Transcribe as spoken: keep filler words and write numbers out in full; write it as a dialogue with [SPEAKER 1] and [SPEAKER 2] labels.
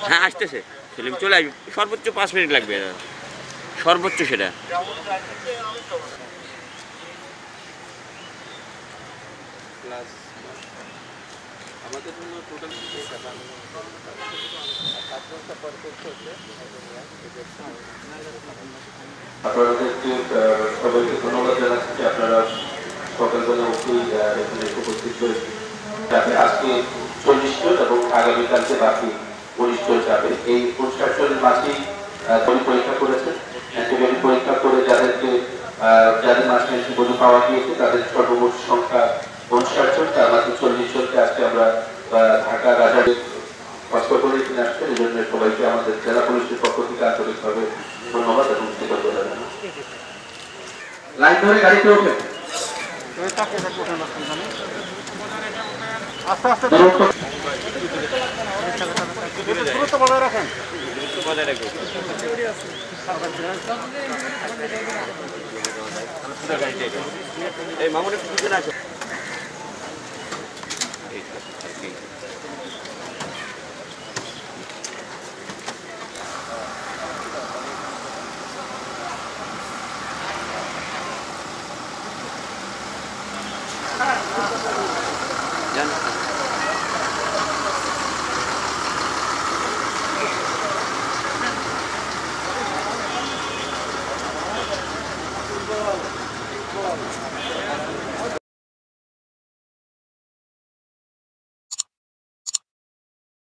[SPEAKER 1] হ্যাঁ আসতেছে, সেলিম চলে আসবে, সর্বোচ্চ পাঁচ মিনিট লাগবে, সর্বোচ্চ সেটা।
[SPEAKER 2] আমাদের জন্য টোটাল আপনাদেরকে সবাইকে ধন্যবাদ জানাচ্ছি যে আপনারা সকালবেলা উঠেই এখানে উপস্থিত হয়েছেন। যাতে আজকে চল্লিশ জন এবং আগামীকালকে বাকি উনিশ জন যাবে। এই উনষাট জনের মাঝেই তৈরি পরীক্ষা করেছেন, অ্যান্টিবডি পরীক্ষা করে যাদেরকে যাদের মাঝে অ্যান্টিবডি পাওয়া গিয়েছে তাদের সর্বমোট সংখ্যা উনষাট জন, তার মাঝে চল্লিশ জনকে আজকে আমরা ঢাকা রাজারে কষ্ট করে কিনে আসছেন। এই জন্য সবাইকে আমাদের জেলা পুলিশের পক্ষ থেকে আন্তরিকভাবে ধন্যবাদ এবং কৃতজ্ঞতা জানাই। লাইন ধরে গাড়িতে ওঠে, আস্তে আস্তে দূরত্ব বজায় রাখেন, দূরত্ব বজায় রাখবেন। এই মামুন একটু পিছনে আসো। জান